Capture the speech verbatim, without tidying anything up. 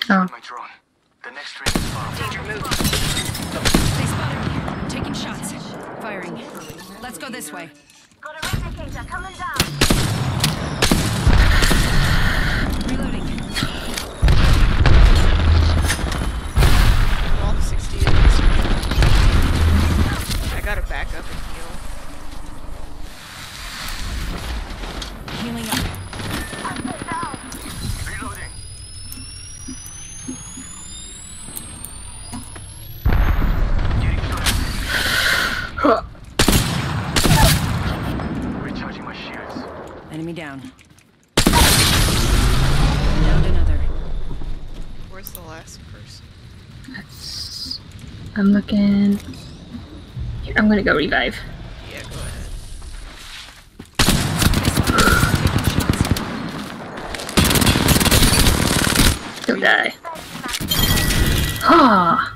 Oh. My drone. The next ring is far. Danger move. They spotted me. I'm taking shots. Firing. Let's go this way. Got a replicator coming down. Reloading. Well, sixty-eight. I gotta back up and heal. Healing up. Reloading. Getting shot. Recharging my shields. Enemy down. Downed another. Where's the last person? That's... I'm looking... Here, I'm gonna go revive. Yeah, go ahead. Don't die. Ah!